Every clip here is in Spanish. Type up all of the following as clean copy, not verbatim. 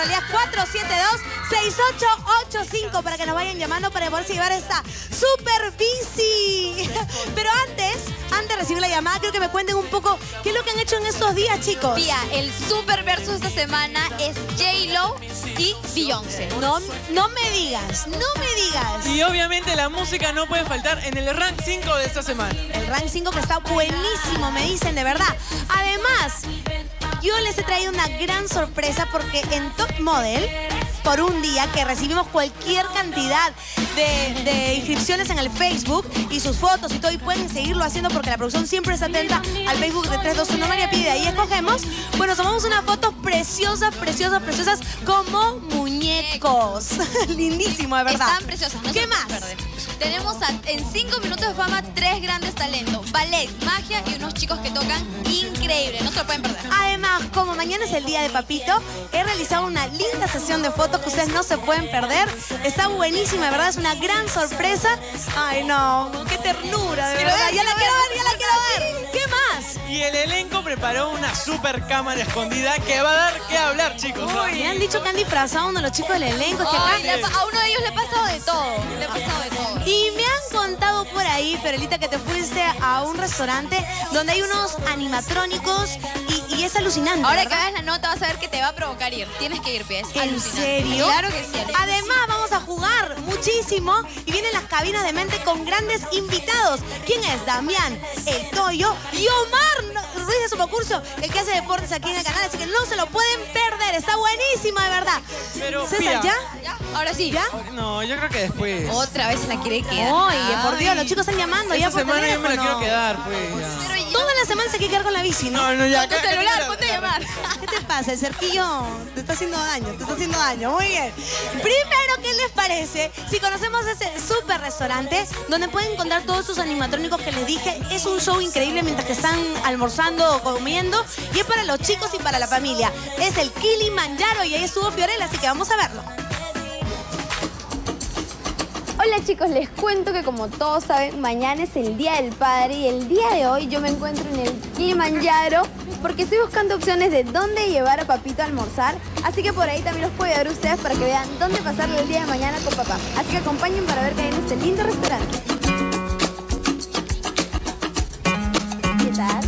alias 472-6885 para que nos vayan llamando para poderse llevar esta super bici. Pero antes de recibir la llamada, quiero que me cuenten un poco qué es lo que han hecho en estos días, chicos. Tía, el super versus esta semana es J-Lo y Beyoncé. No me digas, no me digas. Y obviamente la música no puede faltar en el rank 5 de esta semana. El rank 5 que está buenísimo, me dicen, de verdad. Además, yo les he traído una gran sorpresa porque en Top Model, por un día que recibimos cualquier cantidad de inscripciones en el Facebook y sus fotos y todo, y pueden seguirlo haciendo porque la producción siempre está atenta al Facebook de 321 María Pide. Ahí escogemos. Bueno, tomamos unas fotos preciosas, preciosas, preciosas como muñecos. Lindísimo, de verdad. Están preciosas, ¿no? ¿Qué más? Tenemos en 5 minutos de fama 3 grandes talentos: ballet, magia y unos chicos que tocan increíble. No se lo pueden perder. Además, como mañana es el día de Papito, he realizado una linda sesión de fotos que ustedes no se pueden perder. Está buenísima, de verdad, es una gran sorpresa. Ay, no, qué ternura, de verdad. Ya la quiero ver, ya la quiero ver. ¿Qué más? Y el elenco preparó una super cámara escondida que va a dar que hablar, chicos. Me han dicho que han disfrazado a uno de los chicos del elenco. Es que Ay, a uno de ellos le ha pasado de todo. Le ha pasado de todo. Y me han contado por ahí, Ferelita, que te fuiste a un restaurante donde hay unos animatrónicos y es alucinante. Ahora ¿verdad? que hagas la nota vas a ver que te va a provocar ir. Tienes que ir, Pies. ¿En serio? Claro que sí. Además, vamos a jugar muchísimo y vienen las cabinas de mente con grandes invitados. ¿Quién es? Damián, el Toyo y Omar Ruiz de su concurso, el que hace deportes aquí en el canal, así que no se lo pueden perder. Está buenísimo, de verdad. Pero, César, Pía, ¿Ya? Ahora sí. ¿Ya? No, yo creo que después. Otra vez se la quiere quedar. Oye, por Dios, los chicos están llamando ya Esta por semana yo me la teléfono. quiero quedar, pues. Ya. Pero ya. Toda la semana se quiere quedar con la bici, ¿no? No, ya. Con tu celular, ponte a llamar. ¿Qué te pasa? El cerquillo te está haciendo daño, te está haciendo daño. Muy bien. Primero, ¿qué les parece si conocemos ese súper restaurante donde pueden encontrar todos sus animatrónicos que les dije? Es un show increíble mientras que están almorzando o comiendo y es para los chicos y para la familia. Es el Kilimanjaro y ahí estuvo Fiorella, así que vamos a verlo. Hola chicos, les cuento que como todos saben, mañana es el Día del Padre y el día de hoy yo me encuentro en el Kilimanjaro porque estoy buscando opciones de dónde llevar a papito a almorzar, así que por ahí también los puedo llevar a ustedes para que vean dónde pasarle el día de mañana con papá. Así que acompañen para ver qué hay en este lindo restaurante. ¿Qué tal?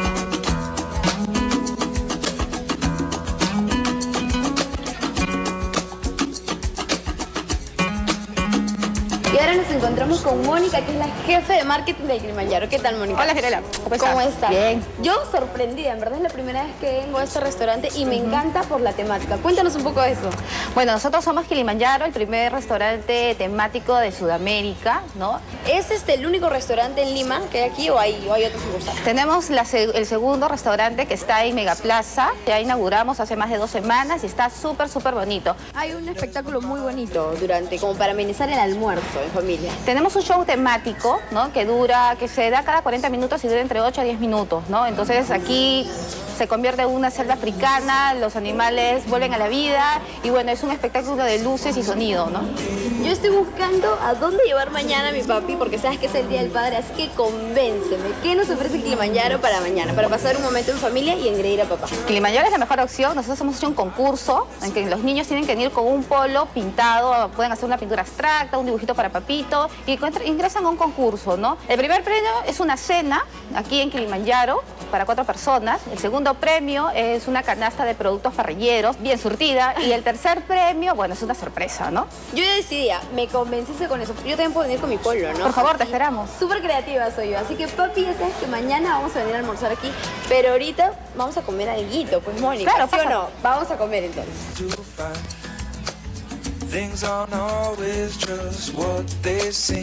Y ahora nos encontramos con Mónica, que es la jefe de marketing de Kilimanjaro. ¿Qué tal, Mónica? Hola, Fiorella. ¿Cómo estás? Bien. Yo sorprendida, en verdad es la primera vez que vengo a este restaurante y me encanta por la temática. Cuéntanos un poco de eso. Bueno, nosotros somos Kilimanjaro, el primer restaurante temático de Sudamérica, ¿no? ¿Es el único restaurante en Lima que hay aquí o hay otros sucursales? Tenemos el segundo restaurante que está en Megaplaza. Ya inauguramos hace más de 2 semanas y está súper, súper bonito. Hay un espectáculo muy bonito como para amenizar el almuerzo en familia. Tenemos un show temático, ¿no? Que se da cada 40 minutos y dura entre 8 a 10 minutos, ¿no? Entonces aquí se convierte en una selva africana, los animales vuelven a la vida y bueno, es un espectáculo de luces y sonido, ¿no? Yo estoy buscando a dónde llevar mañana a mi papi porque sabes que es el Día del Padre, así que convénceme. ¿Qué nos ofrece Kilimanjaro para mañana? Para pasar un momento en familia y engreír a papá. Kilimanjaro es la mejor opción. Nosotros hemos hecho un concurso en que los niños tienen que ir con un polo pintado, pueden hacer una pintura abstracta, un dibujito para papito y ingresan a un concurso, ¿no? El primer premio es una cena aquí en Kilimanjaro para 4 personas. El segundo premio es una canasta de productos parrilleros bien surtida y el tercer premio, bueno, es una sorpresa, ¿no? Yo ya decidí, me convenciste con eso. Yo también puedo venir con mi polo, ¿no? Por favor, te esperamos. Súper creativa soy yo, así que papi, ya sabes que mañana vamos a venir a almorzar aquí, pero ahorita vamos a comer alguito, pues Mónica, Claro, ¿sí o pasa. no? Vamos a comer entonces. Things aren't always just what they seem.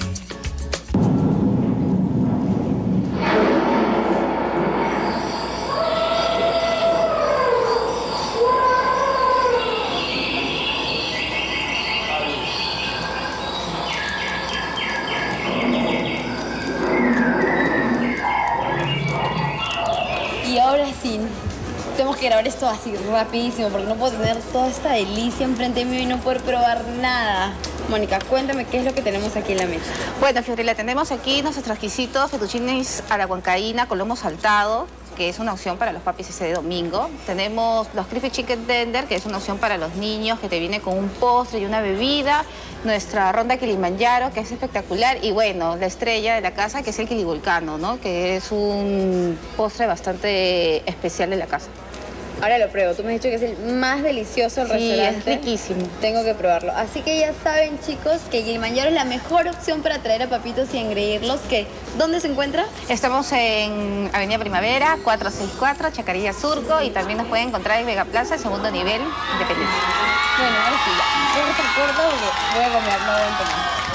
Y ahora sí, tenemos que grabar esto así rapidísimo porque no puedo tener toda esta delicia enfrente mío y no poder probar nada. Mónica, cuéntame qué es lo que tenemos aquí en la mesa. Bueno, Fiorella, tenemos aquí nuestros exquisitos fettuccines a la huancaína con lomo saltado, que es una opción para los papis ese de domingo. Tenemos los crispy chicken tender, que es una opción para los niños, que te viene con un postre y una bebida. Nuestra ronda Kilimanjaro, que es espectacular. Y bueno, la estrella de la casa, que es el Kiligulcano, ¿no? Que es un postre bastante especial de la casa. Ahora lo pruebo. Tú me has dicho que es el más delicioso del restaurante. Es riquísimo. Tengo que probarlo. Así que ya saben, chicos, que Kilimanjaro es la mejor opción para traer a papitos y engreírlos. ¿Dónde se encuentra? Estamos en Avenida Primavera, 464, Chacarilla Surco, y también nos pueden encontrar en Vega Plaza, segundo nivel, Independencia. Bueno, ahora sí, ya. Corta porque voy a comer, no voy a entender.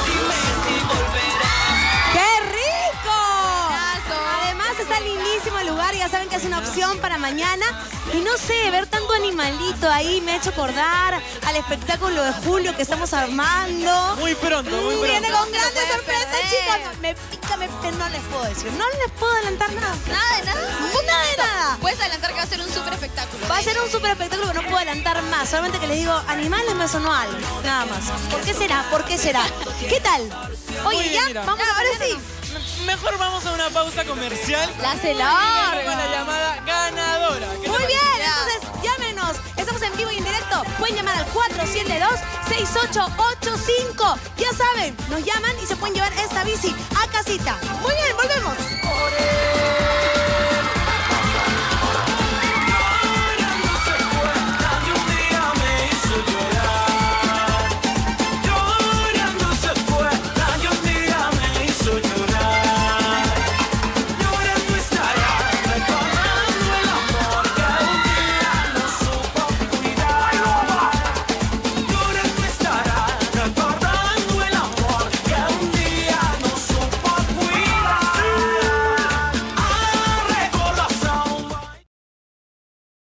¡Qué rico! Además está lindísimo el lugar, ya saben que es una opción para mañana. Y no sé, ver tanto animalito ahí me ha hecho acordar al espectáculo de Julio que estamos armando. Muy pronto, muy pronto. Viene con grandes pueden sorpresas, perder. chicos. Me pica, no les puedo decir. No les puedo adelantar nada. Nada de nada. Nada de nada. Puedes adelantar que va a ser un súper espectáculo. Va a ser un súper espectáculo que no puedo adelantar más. Solamente que les digo, animales me sonó algo. Nada más. ¿Por qué será? ¿Por qué será? ¿Qué tal? Oye, Muy bien, ya, mira. vamos ahora sí. Mejor vamos a una pausa comercial. La Con celar. la llamada ganadora. ¿Qué te Muy parece? bien, entonces llámenos. Estamos en vivo y en directo. Pueden llamar al 472-6885. Ya saben, nos llaman y se pueden llevar esta bici a casita. Muy bien, volvemos.